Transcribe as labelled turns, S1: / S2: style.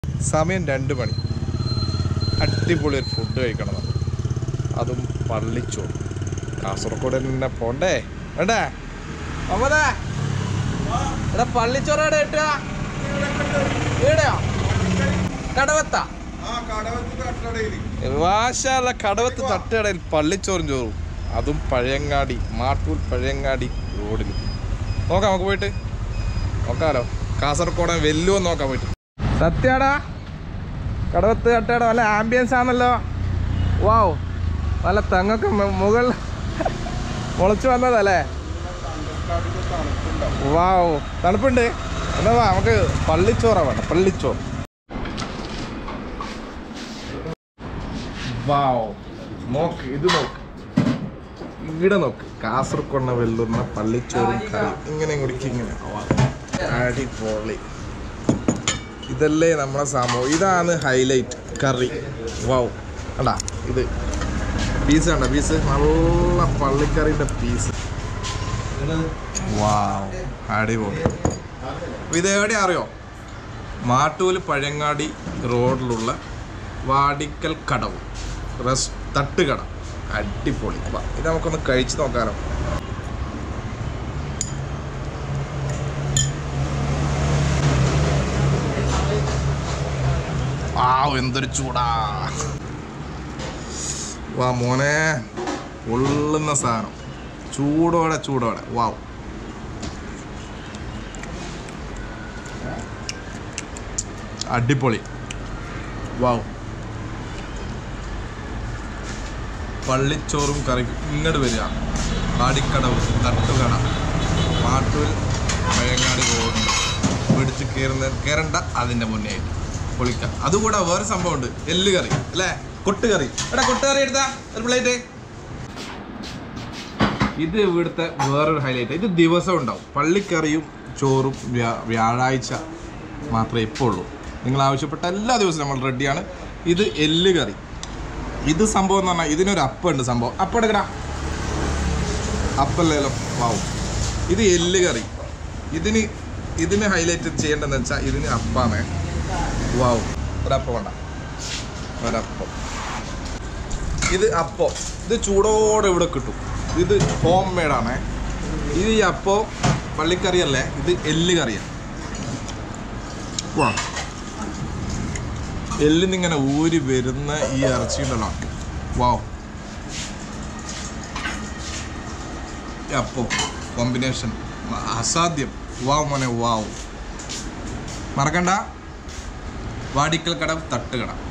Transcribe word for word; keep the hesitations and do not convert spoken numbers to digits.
S1: സമയം രണ്ട് മണി. അടിപൊളി ഒരു ഫുഡ് കഴിക്കണം. അതും പള്ളിച്ചോറ്. കാസർഗോഡ് തന്നെ പോണ്ടേ വേണ്ടേ? അമ്മതേ എടാ പള്ളിച്ചോറ് എവിടെ കിട്ടുക? എവിടെയോ? കടവത്താ? വാശാല കടവത്ത് തട്ടുകടയിൽ പള്ളിച്ചോറും ചോറും. അതും പഴയങ്ങാടി, മാട്ടൂർ പഴയങ്ങാടി റോഡിൽ. നോക്കാം, നമുക്ക് പോയിട്ട് നോക്കാമല്ലോ. കാസർഗോഡ് വെല്ലുവോ നോക്കാൻ പോയിട്ട്. സത്യാടാ, കടവത്ത് തട്ടുകട നല്ല ആംബിയൻസ് ആണല്ലോ. വാവ്, നല്ല തെങ്ങൊക്കെ മുകളിൽ മുളച്ചു വന്നതല്ലേ? വാവ്, തണുപ്പുണ്ട്. എന്നാ വാ, നമുക്ക് പള്ളിച്ചോറാ വേണ്ട, പള്ളിച്ചോറ്. വാവ്, നോക്ക്, ഇത് നോക്ക്, ഇവിടെ നോക്ക്. കാസർഗോഡ് വെല്ലുന്ന പള്ളിച്ചോറും കറി ഇങ്ങനെ കുടിക്കും, ഇങ്ങനെ അടിപൊളി. ഇതല്ലേ നമ്മളെ സംഭവം. ഇതാണ് ഹൈലൈറ്റ് കറി. വാവ്, കണ്ടാ ഇത് പീസ് കണ്ട പീസ്, നല്ല പള്ളിക്കറിൻ്റെ പീസ്. വാവ്, അടിപൊളി. ഇത് എവിടെ അറിയോ? മാട്ടൂൽ പഴയങ്ങാടി റോഡിലുള്ള വാടിക്കൽ കടവ് റെസ് തട്ടുകട. അടിപൊളി. ഇത് നമുക്കൊന്ന് കഴിച്ച് നോക്കാനോ. ആ എന്തൊരു ചൂടാ. വാ മോനെ, പൊള്ളുന്ന സാധനം, ചൂടോടെ ചൂടോടെ. വാവ്, അടിപൊളി. വാവ്, പള്ളിച്ചോറും കറിക്കും ഇങ്ങോട്ട് വരിക. പാടിക്കടവ് തട്ടുകട, മാട്ടൂർ പഴയങ്ങാടി റോഡ്. പിടിച്ച് കയറുന്ന കയറണ്ട, അതിൻ്റെ മുന്നേ ആയിട്ട് പൊളിക്കാം. അതുകൂടെ വേറെ സംഭവം ഉണ്ട്, എല്ല് കറി അല്ലേ? കൊട്ടുകറി. എടാ കൊട്ടുകറി എടുത്താ ഒരു പ്ലേറ്റ്. ഇത് ഇവിടുത്തെ വേറൊരു ഹൈലൈറ്റ്. ഇത് ദിവസം ഉണ്ടാവും. പള്ളിക്കറിയും ചോറും വ്യാഴാഴ്ച മാത്രമേ ഇപ്പോൾ ഉള്ളൂ. നിങ്ങൾ ആവശ്യപ്പെട്ട എല്ലാ ദിവസവും നമ്മൾ റെഡിയാണ്. ഇത് എല്ല് കറി. ഇത് സംഭവം എന്ന് പറഞ്ഞാൽ ഇതിനൊരു അപ്പുണ്ട്. സംഭവം അപ്പം എടുക്കടാ, അപ്പല്ലേലോ. വാവും, ഇത് എല്ല് കറി. ഇതിന് ഇതിന് ഹൈലൈറ്റ് ചെയ്യേണ്ടതെന്ന് വെച്ചാൽ ഇതിന് അപ്പാണ്. വാവും, ഒരപ്പം വേണ്ട, ഒരപ്പം. ഇത് അപ്പം, ഇത് ചൂടോടെ ഇവിടെ കിട്ടും. ഇത് ഹോം മെയ്ഡാണ്. ഇത് ഈ അപ്പം പള്ളിക്കറിയല്ലേ, ഇത് എല്ല് കറിയാണ്. വാ, എല്ലിന്നിങ്ങനെ ഊരി വരുന്ന ഈ ഇറച്ചി ഉണ്ടല്ലോ. വാവ്, അപ്പം കോമ്പിനേഷൻ അസാധ്യം. വാവ് മോനെ, വാവ്. മറക്കണ്ട, വാടിക്കൽ കടവ് തട്ടുകട.